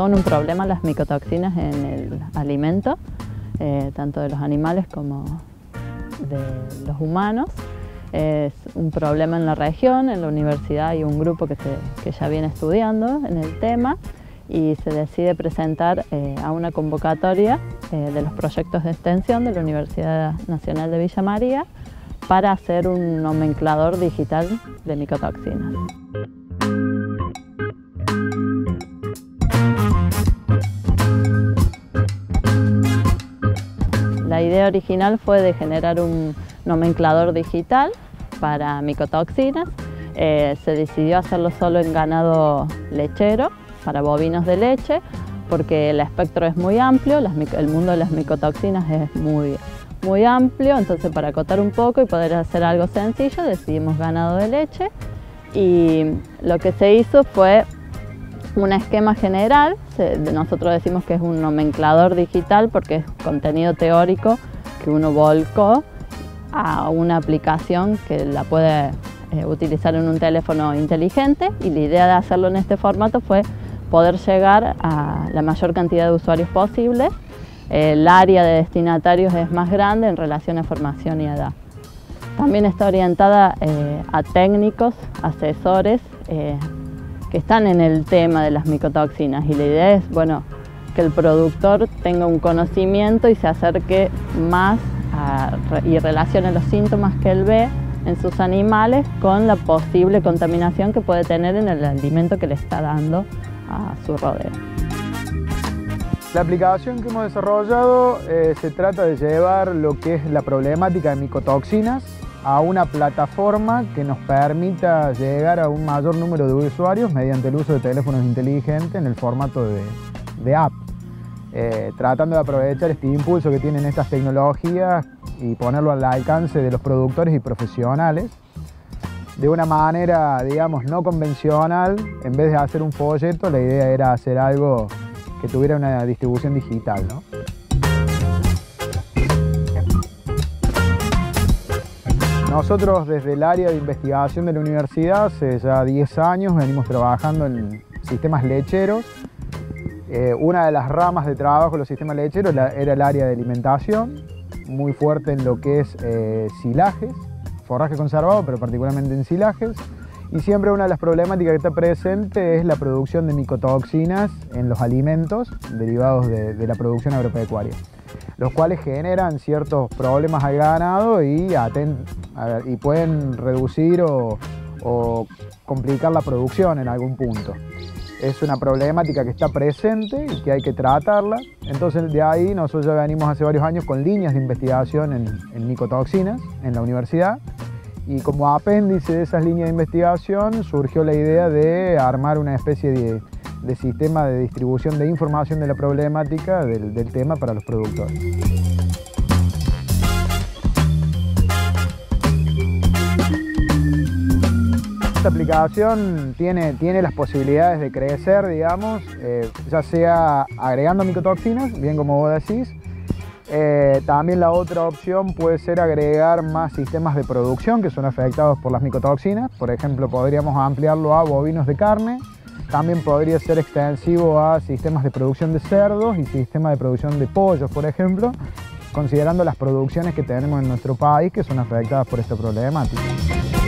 son un problema las micotoxinas en el alimento, tanto de los animales como de los humanos. Es un problema en la región. En la universidad hay un grupo que ya viene estudiando en el tema y se decide presentar a una convocatoria de los proyectos de extensión de la Universidad Nacional de Villa María para hacer un nomenclador digital de micotoxinas. La idea original fue de generar un nomenclador digital para micotoxinas. Se decidió hacerlo solo en ganado lechero, para bovinos de leche, porque el espectro es muy amplio, el mundo de las micotoxinas es muy amplio, entonces para acotar un poco y poder hacer algo sencillo decidimos ganado de leche, y lo que se hizo fue un esquema general. Nosotros decimos que es un nomenclador digital porque es contenido teórico que uno volcó a una aplicación que la puede utilizar en un teléfono inteligente, y la idea de hacerlo en este formato fue poder llegar a la mayor cantidad de usuarios posible. El área de destinatarios es más grande en relación a formación y edad. También está orientada a técnicos, asesores que están en el tema de las micotoxinas, y la idea es, bueno, que el productor tenga un conocimiento y se acerque más y relacione los síntomas que él ve en sus animales con la posible contaminación que puede tener en el alimento que le está dando a su rodeo. La aplicación que hemos desarrollado se trata de llevar lo que es la problemática de micotoxinas a una plataforma que nos permita llegar a un mayor número de usuarios mediante el uso de teléfonos inteligentes en el formato de app, tratando de aprovechar este impulso que tienen estas tecnologías y ponerlo al alcance de los productores y profesionales de una manera, digamos, no convencional. En vez de hacer un folleto, la idea era hacer algo que tuviera una distribución digital, ¿no? Nosotros desde el área de investigación de la universidad hace ya 10 años venimos trabajando en sistemas lecheros. Una de las ramas de trabajo de los sistemas lecheros era el área de alimentación, muy fuerte en lo que es silajes, forraje conservado, pero particularmente en silajes. Y siempre una de las problemáticas que está presente es la producción de micotoxinas en los alimentos derivados de la producción agropecuaria, los cuales generan ciertos problemas al ganado y pueden reducir o complicar la producción en algún punto. Es una problemática que está presente y que hay que tratarla. Entonces de ahí nosotros ya venimos hace varios años con líneas de investigación en micotoxinas en la universidad, y como apéndice de esas líneas de investigación surgió la idea de armar una especie de sistema de distribución de información de la problemática del tema para los productores. Esta aplicación tiene las posibilidades de crecer, digamos, ya sea agregando micotoxinas, bien como vos decís. También la otra opción puede ser agregar más sistemas de producción que son afectados por las micotoxinas. Por ejemplo, podríamos ampliarlo a bovinos de carne. También podría ser extensivo a sistemas de producción de cerdos y sistemas de producción de pollos, por ejemplo, considerando las producciones que tenemos en nuestro país que son afectadas por esta problemática.